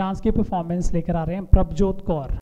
Dance की performance लेकर आ रहे हैं प्रभजोत कौर।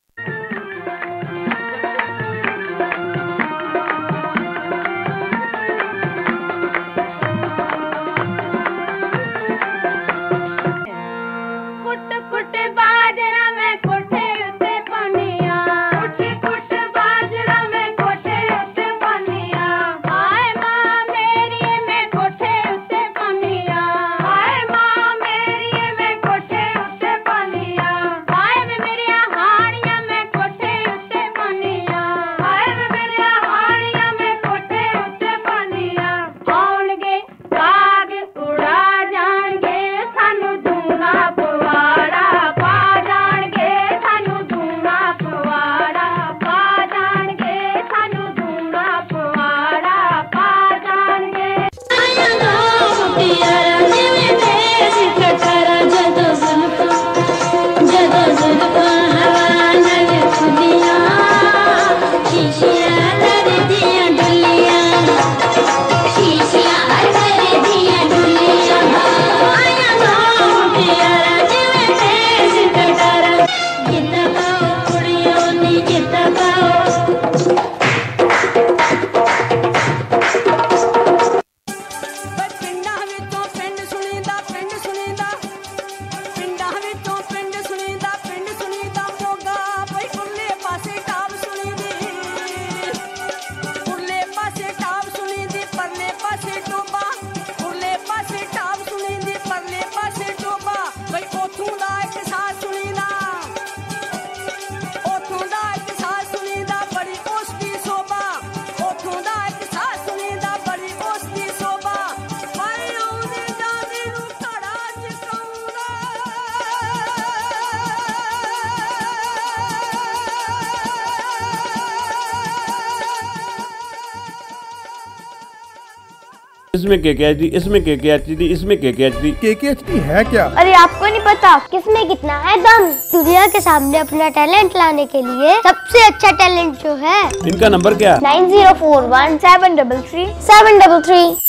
इसमें KKHD, इसमें KKHD, इसमें KKHD। KKHD है क्या? अरे आपको नहीं पता किसमें कितना है दम। दुनिया के सामने अपना टैलेंट लाने के लिए सबसे अच्छा टैलेंट जो है। इनका नंबर क्या? 9041 733 733।